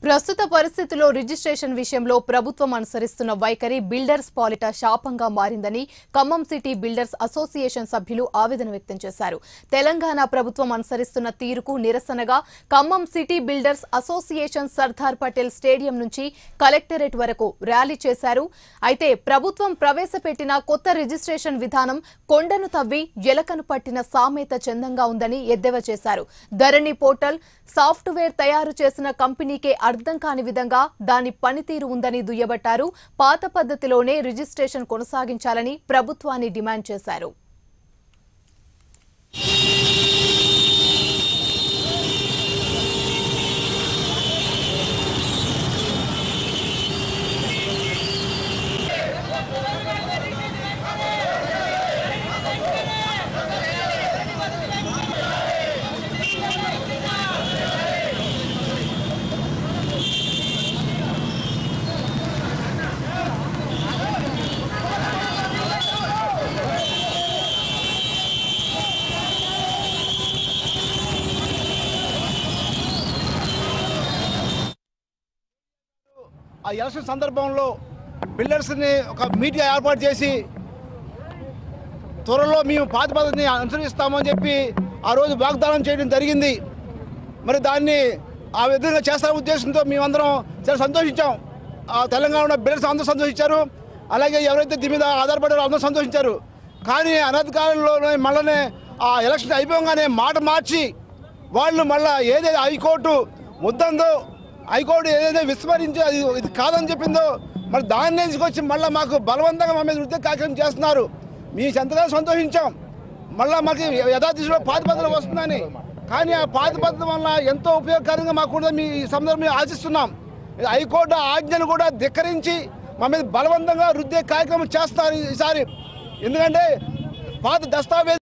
ప్రస్తుత పరిస్థితుల్లో రిజిస్ట్రేషన్ విషయంలో ప్రభుత్వం అనుసరిస్తున్న వైఖరి బిల్డర్స్ పాలిట శాపంగా మారిందని ఖమ్మం సిటీ బిల్డర్స్ అసోసియేషన్ సభ్యులు ఆవేదన వ్యక్తం చేశారు. తెలంగాణ ప్రభుత్వం అనుసరిస్తున్న తీరుకు నిరసనగా Khammam city builders association Sardar Patel stadium నుంచి కలెక్టరేట్ వరకు ర్యాలీ చేశారు. అయితే ప్రభుత్వం ప్రవేశపెట్టిన కొత్త రిజిస్ట్రేషన్ విధానం కొండను తవ్వి ఎలకను పట్టిన సామెత చందంగా ఉందని ఎద్దేవా చేశారు. ధరణి పోర్టల్ సాఫ్ట్వేర్ తయారు చేసిన కంపెనీకే అర్థం కాని విధంగా దాని పనితీరు ఉందని దుయ్యబట్టారు. పాత పద్ధతిలోనే రిజిస్ట్రేషన్ కొనసాగించాలని ప్రభుత్వాన్ని డిమాండ్ చేశారు. ఆ ఎలక్షన్ సందర్భంలో బిల్డర్స్ని ఒక మీటింగ్ ఏర్పాటు చేసి త్వరలో మేము పాత పద్ధతిని అనుసరిస్తామని చెప్పి ఆ రోజు వాగ్దానం చేయడం జరిగింది. మరి దాన్ని ఆ విధంగా చేస్తారనే ఉద్దేశంతో మేమందరం చాలా సంతోషించాం. తెలంగాణ బిల్డర్స్ అందరూ సంతోషించారు. అలాగే ఎవరైతే దీని మీద ఆధారపడారో అందరూ సంతోషించారు. కానీ అనధికారంలోనే మళ్ళీ ఆ ఎలక్షన్ అయిపోగానే మాట మార్చి వాళ్ళు మళ్ళీ ఏదైతే హైకోర్టు ముద్దందో హైకోర్టు ఏదైతే విస్మరించి అది ఇది కాదని చెప్పిందో మరి దాన్ని తీసుకొచ్చి మళ్ళీ మాకు బలవంతంగా మా మీద వృత్తి కార్యక్రమం చేస్తున్నారు. మీ ఎంతగా సంతోషించాం. మళ్ళీ మాకు యథాదిశలో పాత పద్ధతి వస్తుందని. కానీ ఆ పాత పద్ధతి వల్ల ఎంతో ఉపయోగకరంగా మాకు కూడా మీ ఈ సందర్భంగా ఆశిస్తున్నాం. హైకోర్టు ఆజ్ఞను కూడా ధిక్కరించి మా మీద బలవంతంగా వృత్తి కార్యక్రమం చేస్తారు ఈసారి. ఎందుకంటే పాత దస్తావేజ్